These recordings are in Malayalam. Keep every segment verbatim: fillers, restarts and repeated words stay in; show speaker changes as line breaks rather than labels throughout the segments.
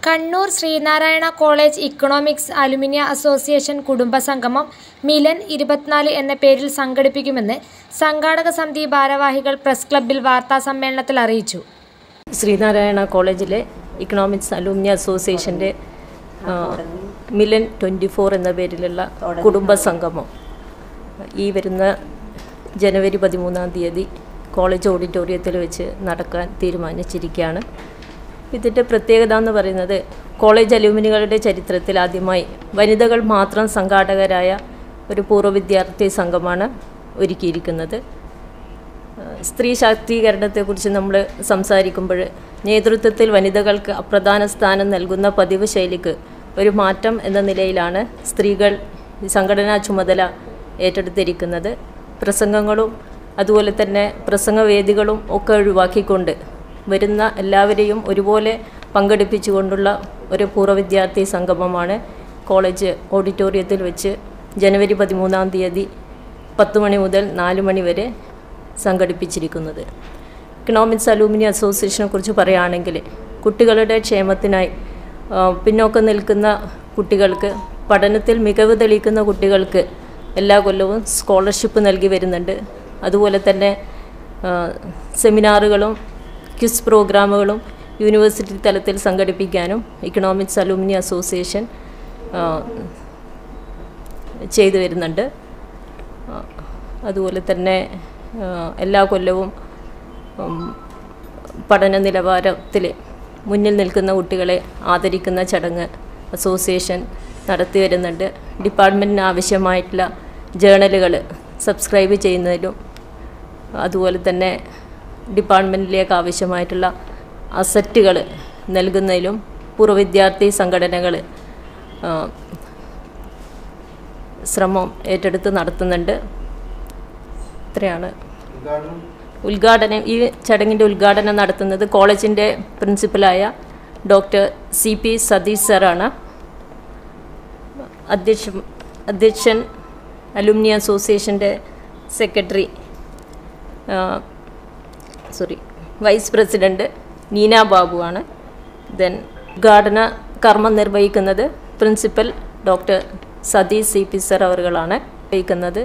Kannur Sreenarayana college economics alumni association കുടുംബസംഗമം മിലൻ ഇരുപത്തിനാല് എന്ന പേരിൽ സംഘടിപ്പിക്കുമെന്ന് സംഘാടക സമിതി ഭാരവാഹികൾ പ്രസ് ക്ലബ്ബിൽ വാർത്താസമ്മേളനത്തിൽ അറിയിച്ചു.
ശ്രീനാരായണ കോളേജിലെ ഇക്കണോമിക്സ് അലുമിനിയ അസോസിയേഷൻ്റെ മിലൻ ട്വൻറ്റി ഫോർ എന്ന പേരിലുള്ള കുടുംബസംഗമം ഈ വരുന്ന ജനുവരി പതിമൂന്നാം തീയതി കോളേജ് ഓഡിറ്റോറിയത്തിൽ വെച്ച് നടക്കാൻ തീരുമാനിച്ചിരിക്കുകയാണ്. ഇതിൻ്റെ പ്രത്യേകത എന്ന് പറയുന്നത് കോളേജ് അലൂമിനികളുടെ ചരിത്രത്തിൽ ആദ്യമായി വനിതകൾ മാത്രം സംഘാടകരായ ഒരു പൂർവ്വ വിദ്യാർത്ഥി സംഘമാണ് ഒരുക്കിയിരിക്കുന്നത്. സ്ത്രീ ശാക്തീകരണത്തെക്കുറിച്ച് നമ്മൾ സംസാരിക്കുമ്പോൾ നേതൃത്വത്തിൽ വനിതകൾക്ക് അപ്രധാന സ്ഥാനം നൽകുന്ന പതിവ് ശൈലിക്ക് ഒരു മാറ്റം എന്ന നിലയിലാണ് സ്ത്രീകൾ സംഘടനാ ചുമതല ഏറ്റെടുത്തിരിക്കുന്നത്. പ്രസംഗങ്ങളും അതുപോലെ തന്നെ പ്രസംഗവേദികളും ഒക്കെ ഒഴിവാക്കിക്കൊണ്ട് വരുന്ന എല്ലാവരെയും ഒരുപോലെ പങ്കെടുപ്പിച്ചുകൊണ്ടുള്ള ഒരു പൂർവ്വ വിദ്യാർത്ഥി സംഗമമാണ് കോളേജ് ഓഡിറ്റോറിയത്തിൽ വെച്ച് ജനുവരി പതിമൂന്നാം തീയതി പത്ത് മണി മുതൽ നാല് മണി വരെ സംഘടിപ്പിച്ചിരിക്കുന്നത്. ഇക്കണോമിക്സ് അലൂമിനിയ അസോസിയേഷനെ കുറിച്ച് പറയുകയാണെങ്കിൽ കുട്ടികളുടെ ക്ഷേമത്തിനായി പിന്നോക്കം നിൽക്കുന്ന കുട്ടികൾക്ക്, പഠനത്തിൽ മികവ് തെളിയിക്കുന്ന കുട്ടികൾക്ക് എല്ലാ കൊല്ലവും സ്കോളർഷിപ്പ് നൽകി വരുന്നുണ്ട്. അതുപോലെ തന്നെ സെമിനാറുകളും ക്വിസ് പ്രോഗ്രാമുകളും യൂണിവേഴ്സിറ്റി തലത്തിൽ സംഘടിപ്പിക്കാനും ഇക്കണോമിക്സ് അലൂമിനിയ അസോസിയേഷൻ ചെയ്തു വരുന്നുണ്ട്. അതുപോലെ തന്നെ എല്ലാ കൊല്ലവും പഠന നിലവാരത്തിൽ മുന്നിൽ നിൽക്കുന്ന കുട്ടികളെ ആദരിക്കുന്ന ചടങ്ങ് അസോസിയേഷൻ നടത്തി വരുന്നുണ്ട്. ഡിപ്പാർട്ട്മെൻറ്റിന് ആവശ്യമായിട്ടുള്ള ജേണലുകൾ സബ്സ്ക്രൈബ് ചെയ്യുന്നതിലും അതുപോലെ തന്നെ ഡിപ്പാർട്ട്മെൻറ്റിലേക്ക് ആവശ്യമായിട്ടുള്ള അസറ്റുകൾ നൽകുന്നതിലും പൂർവ്വ വിദ്യാർത്ഥി സംഘടനകൾ ശ്രമം ഏറ്റെടുത്ത് നടത്തുന്നുണ്ട്. ഇത്രയാണ്. ഉദ്ഘാടനം ഈ ചടങ്ങിൻ്റെ ഉദ്ഘാടനം നടത്തുന്നത് കോളേജിൻ്റെ പ്രിൻസിപ്പലായ ഡോക്ടർ സി പി സതീഷ് സാറാണ്. അധ്യക്ഷൻ അധ്യക്ഷൻ അലുമിനിയ അസോസിയേഷൻ്റെ secretary sorry vice president Neena ബാബുവാണ്. ദെൻ ഉദ്ഘാടന കർമ്മം നിർവഹിക്കുന്നത് principal doctor Satheesh C P sir അവറുകളാണ് നിർവഹിക്കുന്നത്.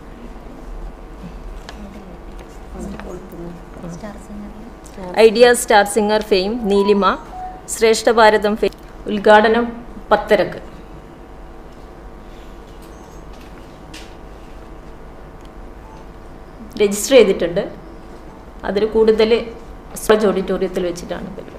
Idea Star Singer fame Neelima, Shreshta Bharatham fame. ഉദ്ഘാടനം പത്തരക്ക്. രജിസ്റ്റർ ചെയ്തിട്ടുണ്ട്. അതിൽ കൂടുതൽ കോളേജ് ഓഡിറ്റോറിയത്തിൽ വെച്ചിട്ടാണ് പരിപാടി.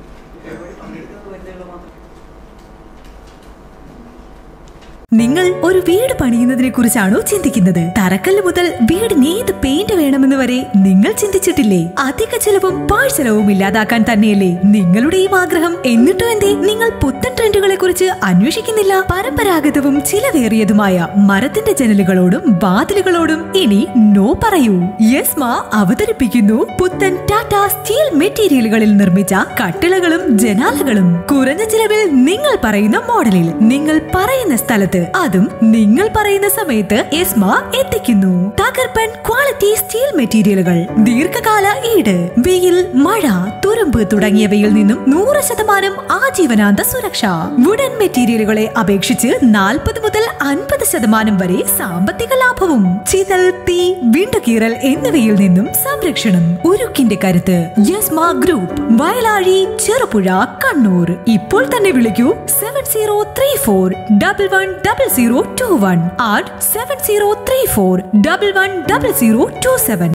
നിങ്ങൾ ഒരു വീട് പണിയുന്നതിനെ കുറിച്ചാണോ ചിന്തിക്കുന്നത്? തറക്കല്ല് മുതൽ വീടിന് ഏത് പെയിന്റ് വേണമെന്ന് വരെ നിങ്ങൾ ചിന്തിച്ചിട്ടില്ലേ? അധിക ചെലവും പാഴ്ചെലവും ഇല്ലാതാക്കാൻ തന്നെയല്ലേ നിങ്ങളുടെയും ആഗ്രഹം? എന്നിട്ടും എന്തേ നിങ്ങൾ പുത്തൻ ട്രെൻഡുകളെ കുറിച്ച് അന്വേഷിക്കുന്നില്ല? പരമ്പരാഗതവും ചിലവേറിയതുമായ മരത്തിന്റെ ജനലുകളോടും വാതിലുകളോടും ഇനി നോ പറയൂ. യെസ്മ അവതരിപ്പിക്കുന്നു പുത്തൻ ടാറ്റ സ്റ്റീൽ മെറ്റീരിയലുകളിൽ നിർമ്മിച്ച കട്ടിളകളും ജനാലകളും. കുറഞ്ഞ ചിലവിൽ നിങ്ങൾ പറയുന്ന മോഡലിൽ നിങ്ങൾ പറയുന്ന സ്ഥലത്ത്, അതും നിങ്ങൾ പറയുന്ന സമയത്ത് യെസ്മ എത്തിക്കുന്നു. തകർപ്പൻ ക്വാളിറ്റി സ്റ്റീൽ മെറ്റീരിയലുകൾ, ദീർഘകാല ഈട്, വെയിൽ, മഴ, തുരുമ്പ് തുടങ്ങിയവയിൽ നിന്നും നൂറ് ശതമാനം ആജീവനാന്ത സുരക്ഷ. വുഡൻ മെറ്റീരിയലുകളെ അപേക്ഷിച്ച് നാൽപ്പത് മുതൽ അൻപത് ശതമാനം വരെ സാമ്പത്തിക ലാഭവും. ചിതൽ, തീ, വിണ്ടുകീറൽ എന്നിവയിൽ നിന്നും സംരക്ഷണം. ഉരുക്കിന്റെ കരുത്ത്. യെസ്മ ഗ്രൂപ്പ്, വയലാഴി, ചെറുപുഴ, കണ്ണൂർ. ഇപ്പോൾ തന്നെ വിളിക്കൂ seven zero three four double one double zero two one and seven zero three four double one double zero two seven.